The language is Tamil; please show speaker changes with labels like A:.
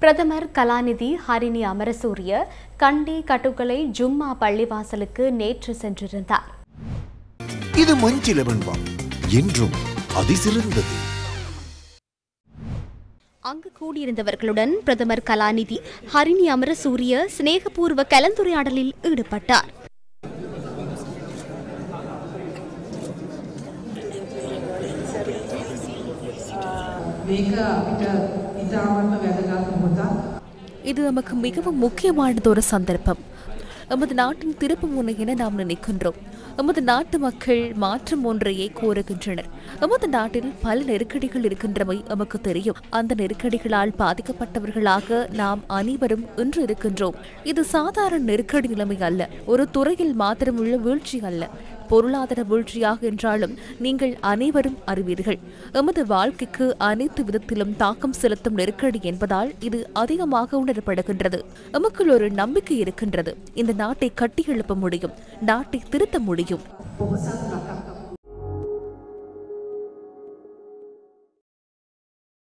A: பிரதமர் கலாநிதி ஹரிணி அமரசூரிய கண்டி கட்டுக்கலை ஜும்மா பள்ளிவாசலுக்கு நேற்று சென்றிருந்தார்.
B: இது மஞ்சில வெண்பம் என்றும் அதிசிறந்தது.
A: அங்கு கூடியிருந்தவர்களுடன் பிரதமர் கலாநிதி ஹரிணி அமரசூரிய சிநேகபூர்வ கலந்துரையாடலில் ஈடுபட்டார்.
C: இது நமக்கு மிகவும் முக்கியமானதொரு சந்தர்ப்பம். எமது நாட்டின் திருப்பு முனை என நாம் நினைக்கின்றோம். எமது நாட்டு மக்கள் மாற்றம் ஒன்றையே கோருகின்றனர். எமது நாட்டில் பல நெருக்கடிகள் இருக்கின்றமை நமக்கு தெரியும். அந்த நெருக்கடிகளால் பாதிக்கப்பட்டவர்களாக நாம் அனைவரும் இன்று இருக்கின்றோம். இது சாதாரண நெருக்கடி நிலைமை அல்ல, ஒரு துறையில் மாத்திரம் உள்ள வீழ்ச்சி அல்ல, பொருளாதார வீழ்ச்சியாக என்றாலும் நீங்கள் அனைவரும் அறிவீர்கள். எமது வாழ்க்கைக்கு அனைத்து விதத்திலும் தாக்கம் செலுத்தும் நெருக்கடி என்பதால் இது அதிகமாக உணரப்படுகின்றது. எமக்குள் ஒரு நம்பிக்கை இருக்கின்றது. இந்த நாட்டை கட்டியெழுப்ப முடியும், நாட்டை திருத்த முடியும்.